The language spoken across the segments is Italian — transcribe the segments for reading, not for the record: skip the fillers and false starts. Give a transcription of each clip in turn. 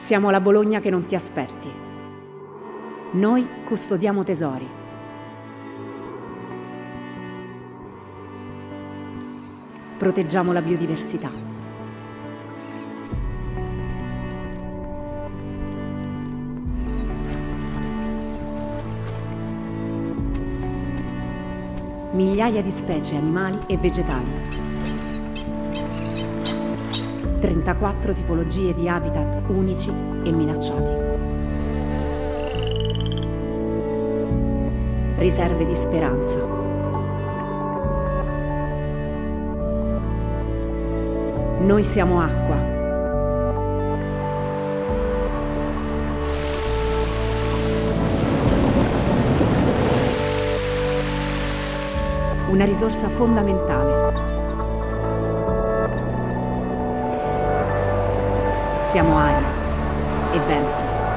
Siamo la Bologna che non ti aspetti. Noi custodiamo tesori. Proteggiamo la biodiversità. Migliaia di specie animali e vegetali. 34 tipologie di habitat unici e minacciati. Riserve di speranza. Noi siamo acqua. Una risorsa fondamentale. Siamo aria e vento.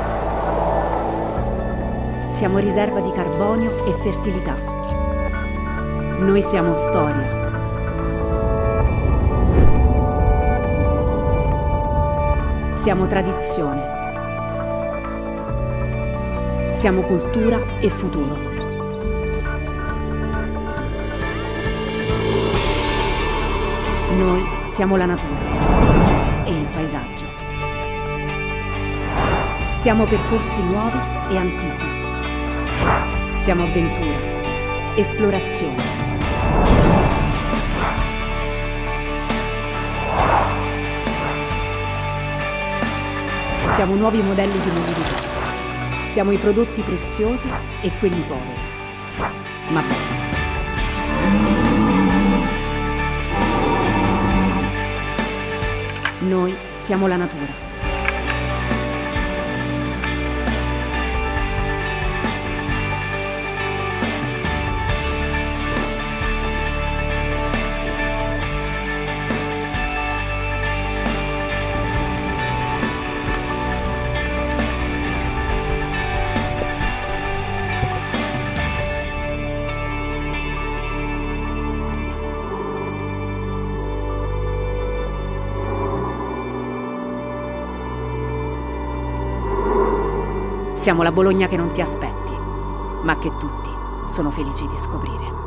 Siamo riserva di carbonio e fertilità. Noi siamo storia. Siamo tradizione. Siamo cultura e futuro. Noi siamo la natura e il paesaggio. Siamo percorsi nuovi e antichi. Siamo avventura, esplorazione. Siamo nuovi modelli di mobilità. Siamo i prodotti preziosi e quelli poveri, ma belli. Noi siamo la natura. Siamo la Bologna che non ti aspetti, ma che tutti sono felici di scoprire.